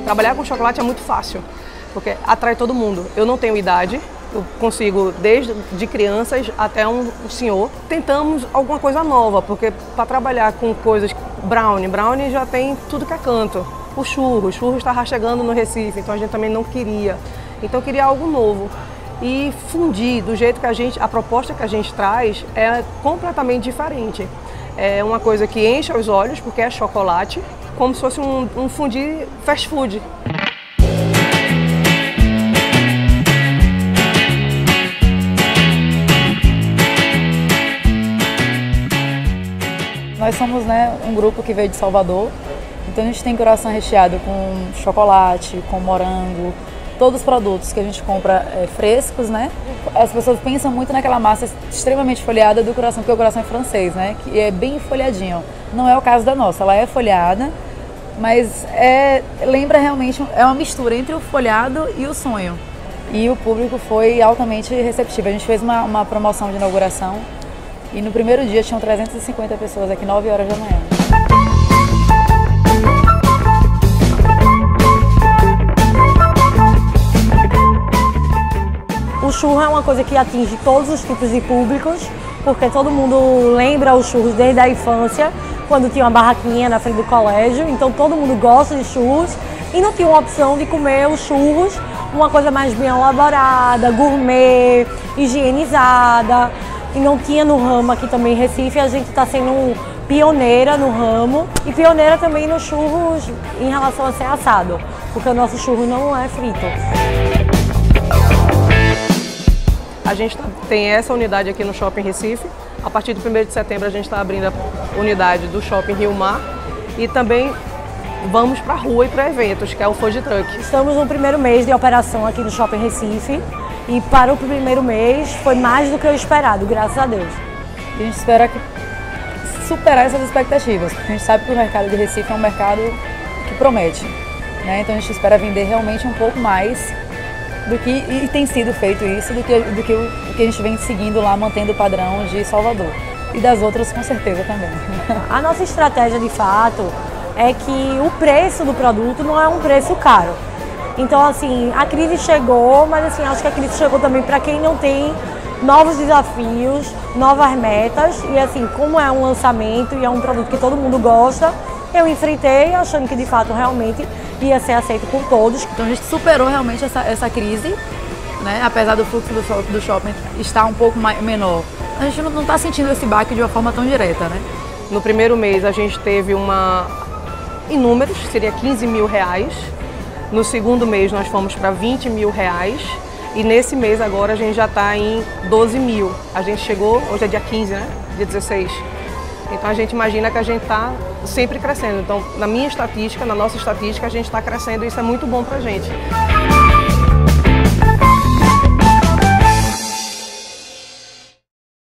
Trabalhar com chocolate é muito fácil, porque atrai todo mundo. Eu não tenho idade, eu consigo desde de crianças até um senhor. Tentamos alguma coisa nova, porque para trabalhar com coisas... Brownie já tem tudo que é canto. O churro estava chegando no Recife, então a gente também não queria. Então eu queria algo novo. E fundir do jeito que a proposta que a gente traz é completamente diferente. É uma coisa que enche os olhos, porque é chocolate, como se fosse um fundir fast food. Nós somos, um grupo que veio de Salvador, então a gente tem croissant recheado com chocolate, com morango, todos os produtos que a gente compra frescos, As pessoas pensam muito naquela massa extremamente folhada do croissant, porque o croissant é francês, que é bem folhadinho. Não é o caso da nossa, ela é folhada, mas lembra realmente, é uma mistura entre o folhado e o sonho. E o público foi altamente receptivo. A gente fez uma promoção de inauguração e no primeiro dia tinham 350 pessoas aqui, 9 horas da manhã. O churro é uma coisa que atinge todos os tipos de públicos, porque todo mundo lembra os churros desde a infância, quando tinha uma barraquinha na frente do colégio, então todo mundo gosta de churros e não tinha uma opção de comer os churros, uma coisa mais bem elaborada, gourmet, higienizada, e não tinha no ramo aqui também em Recife. A gente está sendo pioneira no ramo e pioneira também nos churros em relação a ser assado, porque o nosso churro não é frito. A gente tem essa unidade aqui no Shopping Recife. A partir do 1º de setembro a gente está abrindo a unidade do Shopping Rio Mar e também vamos para a rua e para eventos, que é o Food Truck. Estamos no primeiro mês de operação aqui no Shopping Recife e para o primeiro mês foi mais do que o esperado, graças a Deus. E a gente espera superar essas expectativas, porque a gente sabe que o mercado de Recife é um mercado que promete, Então a gente espera vender realmente um pouco mais do que, e tem sido feito isso, do que o que a gente vem seguindo lá, mantendo o padrão de Salvador. E das outras, com certeza, também. A nossa estratégia, de fato, é que o preço do produto não é um preço caro. Então, assim, a crise chegou, mas assim, acho que a crise chegou também para quem não tem novos desafios, novas metas. E assim, como é um lançamento e é um produto que todo mundo gosta, eu enfrentei achando que, de fato, realmente ia ser aceito por todos. Então a gente superou realmente essa crise, Apesar do fluxo do shopping estar um pouco menor, a gente não está sentindo esse baque de uma forma tão direta, No primeiro mês a gente teve em números, seria 15 mil reais. No segundo mês nós fomos para 20 mil reais. E nesse mês agora a gente já está em 12 mil. A gente chegou, hoje é dia 15, Dia 16. Então a gente imagina que a gente está sempre crescendo. Então na nossa estatística, a gente está crescendo e isso é muito bom para a gente.